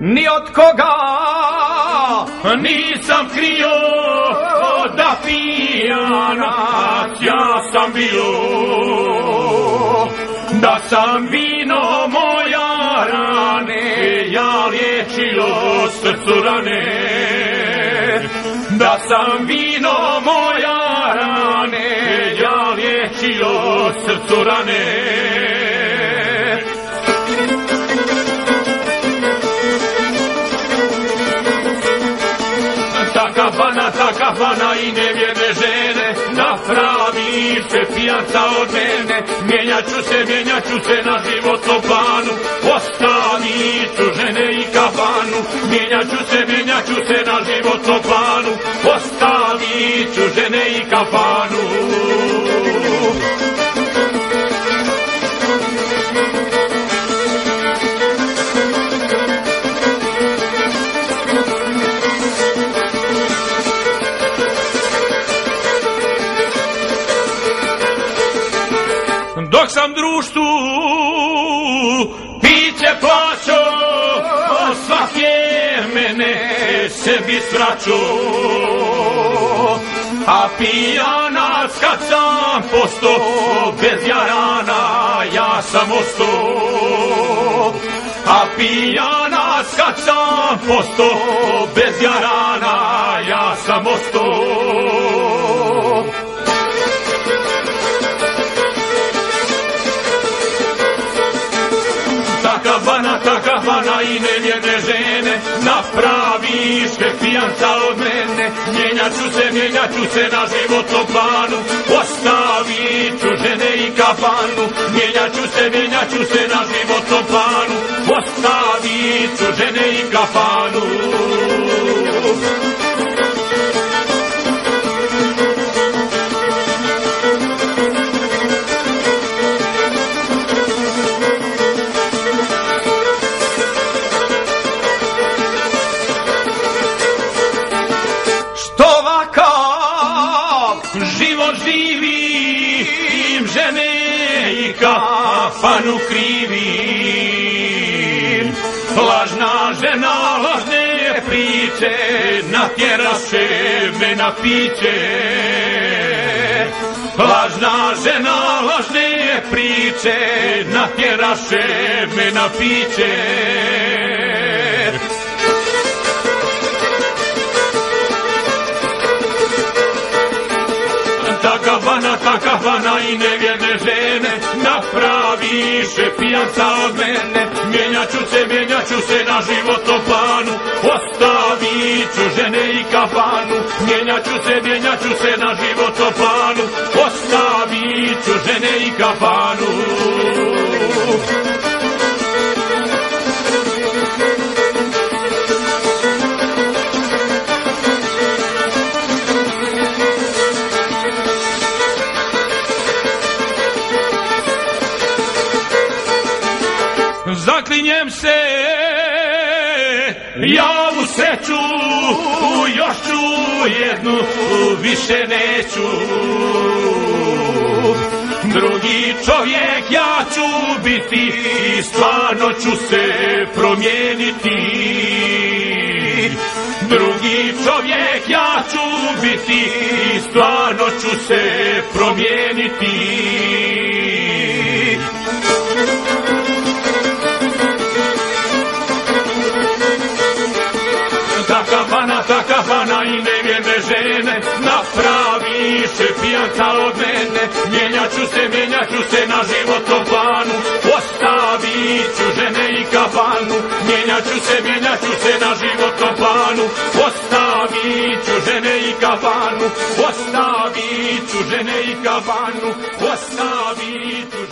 ni od koga nisam krio da pijanac ja sam bio, da sam vino moja rane ja liječilo srcu rane, da sam vino moja rane ja liječilo srcu rane. Ta kafana i nevjerne žene napraviše pijanca od mene. Mijenjat ću se na životnom planu, ostavit ću žene i kafanu. Mijenjat ću se na životnom planu, ostavit ću žene i kafanu. Dok sam društvu piće plaćo, svake mene sebi sraćo, a pijanac kad sam posto, bez jarana ja sam osto, a pijanac kad sam posto, bez jarana ja sam osto. Ta kafana i nevjerne žene napraviše pijanca od mene. Mijenjat ću se na životnom planu, ostavit ću žene i kafanu. Mijenjat ću se na životnom planu, ostavit ću žene i kafanu. Život živim, žene i kafanu krivim. Lažna žena, lažne priče, natjeraše me na piće. Lažna žena, lažne priče, natjeraše me na piće. Ta kafana i nevjerne žene napraviše pijanca od mene. Mijenjat ću se na životnom planu, ostavit ću žene i kafanu. Mijenjat ću se na životnom planu, ostavit ću žene i kafanu. Zaklinjem se ja u sreću, još ću jednu, više neću. Drugi čovjek ja ću biti, stvarno ću se promijeniti. Drugi čovjek ja ću biti, stvarno ću se promijeniti. Ta kafana i nevjerne žene napraviše pijanca od mene. Mijenjat ću se na životnom planu, ostavit ću žene i kafanu. Mijenjat ću se na životnom planu, ostavit ću žene i kafanu. Ostavit ću žene i kafanu, ostavit ću